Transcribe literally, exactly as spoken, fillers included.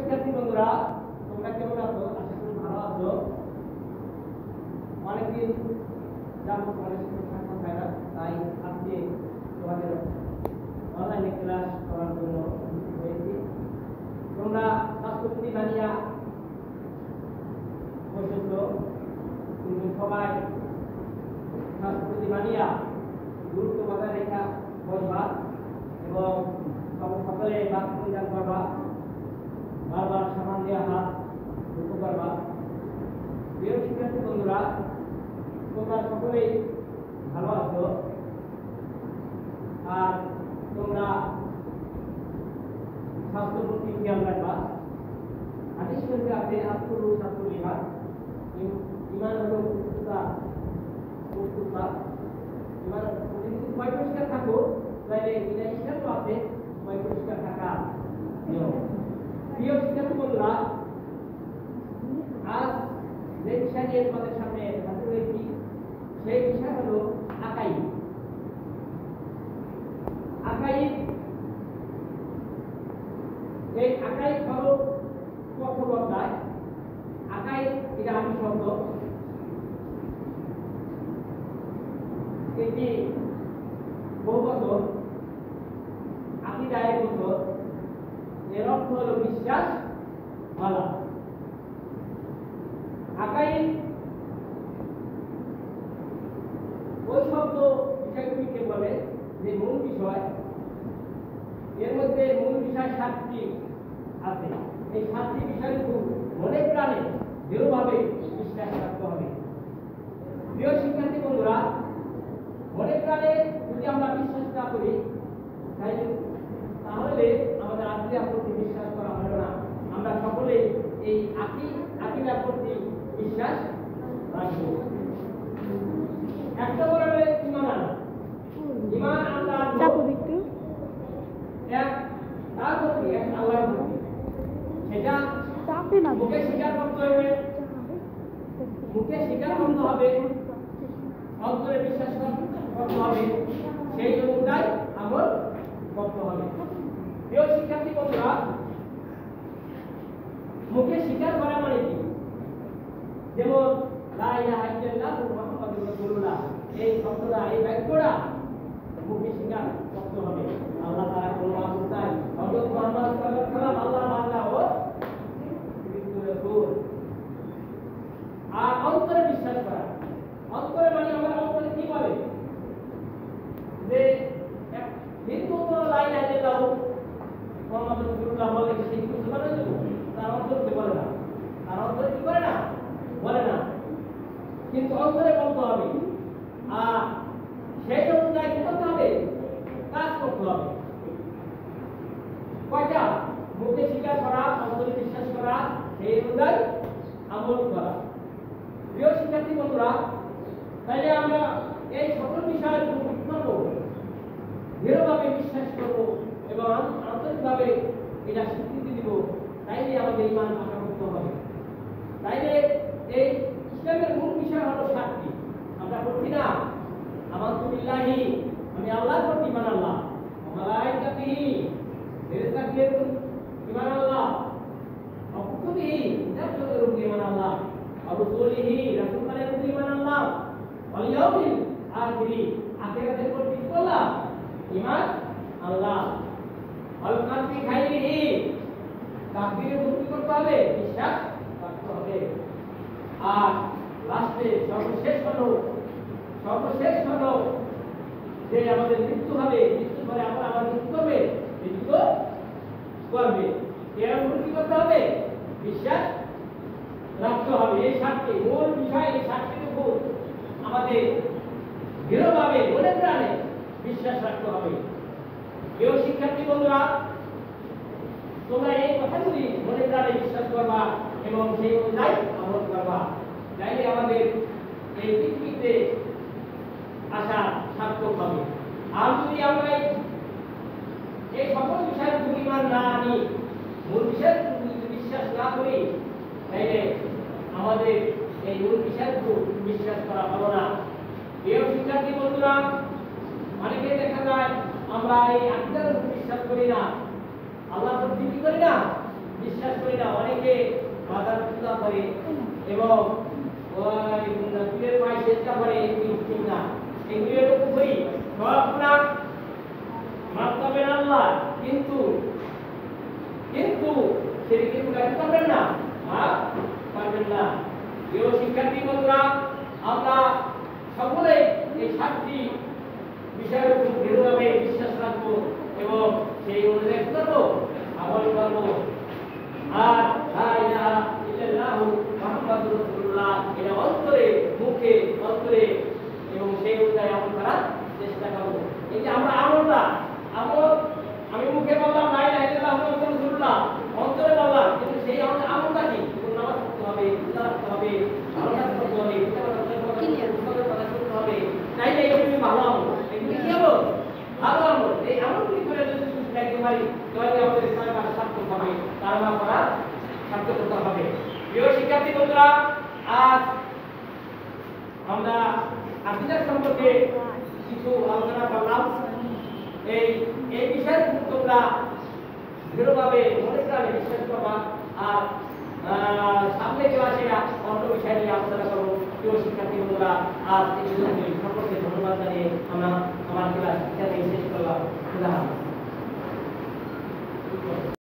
শিক্ষার্থী বন্ধুরা, তোমরা কেমন আছো? আশা করি ভালো আছো। অনেকদিন যাবো তোমাদের সাথে সাক্ষাৎ হয় না, তাই আজকে তোমাদের অনলাইনে ক্লাস করার জন্য হয়েছি। তোমরা রাষ্ট্রপতি বানিয়া বসেছ, কিন্তু সবাই রাষ্ট্রপতি বানিয়া গুরুত্ব বজায় রেখা বসবা এবং সকলে বাস্তবায়ন করবা, বারবার সামান দেওয়া হাত ধুতে পারবা। প্রিয় শিক্ষার্থী বন্ধুরা, তোমরা সকলেই ভালো আছো। আর তোমরা স্বাস্থ্য প্রতি খেয়াল রাখবা। হাদিস শরীফে আছে আত্মরু সাতুল ইমান, ইমান হলো প্রস্তুতা প্রস্তুতা ইমান। যদি তোমায় পরিষ্কার থাকো তাহলে এটা ইসলাম আছে তোমায় পরিষ্কার থাকা নিয়ম। প্রিয় শিক্ষার্থী বন্ধুরা, আজ যে বিষয় নিয়ে তোমাদের সামনে হাজির হয়েছি সেই বিষয় হলো আকাইদ। আকাইদ এই আকাইদ হলো কত বদলায়। আকাইদ এটা আরবি শব্দ, এটি বহু বছর আকিদায় বছর, এর অর্থ হলো বিশ্বাস বলা। আকাইদ ওই শব্দ বিষয়গুলিকে বলে যে মূল বিষয়, এর মধ্যে মূল বিষয় সাতটি আছে। এই সাতটি বিষয়গুলো মনে প্রাণে দৃঢ়ভাবে বিশ্বাস রাখতে হবে। প্রিয় শিক্ষার্থী বন্ধুরা, মনে প্রাণে যদি আমরা বিশ্বাস না করি তাহলে আমাদের আকিদার প্রতি বিশ্বাস করা হলো না। আমরা সকলে এই আকি আকিদার প্রতি বিশ্বাস রাখবো। এক নম্বর হলো ঈমান আনা। ঈমান আল্লাহ এক তার প্রতি, এক আল্লাহর প্রতি। সেটা মুখে স্বীকার করতে হবে, মুখে স্বীকার করতে হবে, অন্তরে বিশ্বাস করতে হবে, সেই অনুযায়ী আমল করতে হবে। প্রিয় শিক্ষার্থী বন্ধুরা, মুখে স্বীকার করা মানে কি? যেমন লা ইলাহা ইল্লাল্লাহ মুহাম্মাদুর রাসূলুল্লাহ, এই শব্দটা, এই বাক্যটা মুখে স্বীকার করতে হবে। আল্লাহ তাআলা কোনো মাবুদ নাই, হযরত মুহাম্মদ সাল্লাল্লাহু আলাইহি ওয়াসাল্লাম আল্লাহর বান্দা ও রাসূল। আর অন্তরে বিশ্বাস করা, অন্তরে মানে আমরা অন্তরে কি বলে যে হিন্দু তো লা ইলাহা ইল্লাল্লাহ মুহাম্মাদুর রাসূলুল্লাহ বলে, সেই কিছু বলে না, তার অন্তরে বলে না, তার অন্তরে কি করে না, বলে না, কিন্তু অন্তরে বলতে হবে। আর সেই অনুযায়ী কি করতে হবে? কাজ করতে হবে। কয়টা? মুখে স্বীকার করা, অন্তরে বিশ্বাস করা, সেই অনুযায়ী আমল করা। প্রিয় শিক্ষার্থী বন্ধুরা, তাইলে আমরা এই সকল বিষয়ের উপর কি করবো? দৃঢ়ভাবে বিশ্বাস করবো এবং আন্তরিকভাবে এটা স্বীকৃতি দিব। তাইলে আমাদের ঈমান পাকা করতে হবে। তাইলে এই ইসলামের মূল বিষয় হলো সাতটি। আমরা বলছি না আমানতু বিল্লাহি, আমি আল্লাহর প্রতি ঈমান আনলাম, ওয়া মালাইকাতিহি, ফেরেশতাকে ঈমান আনলাম, ওয়া কুতুবিহি, কিতাবের উপর ঈমান আনলাম, ওয়া রাসূলিহি, রাসূলের উপর ঈমান আনলাম, ওয়াল ইয়াউমিল আখিরি, আখিরাতের উপর কি করলাম? ঈমান আনলাম। ওয়াল কাদরি খাইরিহি, তাকদীরের উপর কি করতে হবে? বিশ্বাস রাখতে হবে। আর লাস্টে সর্বশেষ হলো সর্বশেষ হলো যে আমাদের মৃত্যু হবে, মৃত্যু পরে আবার আবার মৃত্যু করবে, মৃত্যু করবে, এর উপর কি করতে হবে? বিশ্বাস রাখতে হবে। এই সাতটি মূল বিষয়, এই সাতটির উপর আমাদের দৃঢ়ভাবে মনে প্রাণে বিশ্বাস রাখতে হবে। প্রিয় শিক্ষার্থী বন্ধুরা, তোমরা এই কথাগুলি মনে প্রাণে বিশ্বাস করবা এবং সেই অনুযায়ী আমল করবা। তাইলে আমাদের এই পৃথিবীতে আসা সার্থক হবে। আর যদি আমরা এই সকল বিষয়ের উপর ঈমান না আনি, মূল বিষয়ের উপর বিশ্বাস না করি, তাইলে আমাদের এই মূল বিষয়ের উপর বিশ্বাস করা হলো না। প্রিয় শিক্ষার্থী বন্ধুরা, অনেকে দেখা যায় আমরা এই আকিদার উপর বিশ্বাস করি না, আল্লাহর প্রতি কি করি না, বিশ্বাস করি না, অনেকে মাথার পূজা করে এবং ওই পীরের পায়ে চেষ্টা করে, ঠিক না, এগুলি হলো কুফরি, সব গুনাহ মাফ করবেন আল্লাহ, কিন্তু কিন্তু শিরক কি করবেন না, মাফ করবেন না। প্রিয় শিক্ষার্থী বন্ধুরা, আমরা সকলে এই সাতটি বিষয়ের উপর দৃঢ়ভাবে বিশ্বাস রাখবো এবং সেই অনুযায়ী করবো, আমল করবো। আর লা ইলাহা ইল্লাল্লাহু মুহাম্মাদুর রাসূলুল্লাহ এটা অন্তরে, মুখে, অন্তরে এবং সেই অনুযায়ী আমল করার চেষ্টা করবো। এই যে আমরা আমলটা, আমল আমি মুখে বললাম লা ইলাহা ইল্লাল্লাহু মুহাম্মাদুর রাসূলুল্লাহ, অন্তরে বললাম, কিন্তু সেই আমাদের আমলটা কি? নামাজ পড়তে হবে, রোজা রাখতে হবে, ভালো কাজ করতে হবে, হবে, তাইলে এগুলি ভালো আমল। এগুলি কি আমল? ভালো আমল। এই আমলগুলি করে যদি দেখতে পারি, তাহলে আমাদের ইসলামের কাছে সার্থক হবে, কারণা করা সার্থক করতে হবে। প্রিয় শিক্ষার্থী বন্ধুরা, আজ আমরা আকীদা সম্পর্কে কিছু আলোচনা করলাম। এই এই বিষয়ে তোমরা দৃঢ়ভাবে মনে প্রাণে বিশ্বাস করবা, আর সামনে ক্লাসে অন্য বিষয় নিয়ে আলোচনা করবো। প্রিয় শিক্ষার্থী বন্ধুরা, আজ এই সকলকে ধন্যবাদ জানিয়ে আমরা আমার ক্লাস শেষ করলাম।